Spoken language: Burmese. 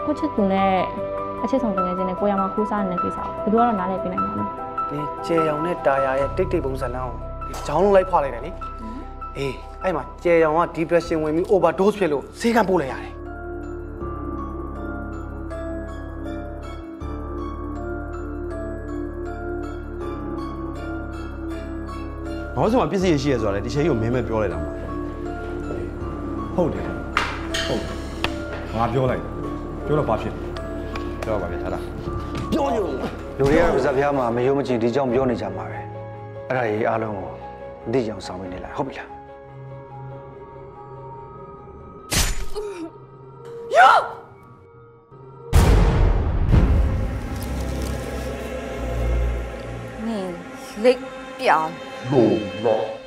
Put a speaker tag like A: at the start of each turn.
A: ကိုချစ်သူနဲ့အချစ်ဆောင်တကယ်ချင်းနဲ့ကိုရမှာခိုးစားနေတဲ့ကိစ္စကိုဘယ်သူကတော့နားလည်ပြနိုင်မှာလဲ
B: ဒီကျေရောင်နဲ့တာယာရဲ့တိတ်တိတ်ပုံစံလမ်းကိုဂျောင်းလုံးလိုက်ဖွာလိုက်တယ်လေအေးအဲ့မှာကျေရောင်က depression ဝင်ပြီး overdose ဖြစ်လို့ဆေးကပို့လိုက်ရတယ်
C: ဘာလို့ဆိုမှပစ္စည်းရရှိရဆိုတာလေဒီချိန်ကြီးကိုမင်းပဲပြောလိုက်တာမှာ
D: ဟုတ်တယ်ဟုတ်ငါပြောလိုက်ပြောတော့ဘာဖြစ်ပြောပါဗျာထားတာ
C: ပြောရုံ
E: လူတွေကပါဇက်ဖျားမှာမယုံမချင်ဒီကြောင့်ပြောနေကြမှာပဲအဲ့ဒါကြီးအားလုံးကိုအသိအောင်ဆောင်နေလိုက်ဟုတ်ပြီလား
A: ယော你力表。
F: 龙王。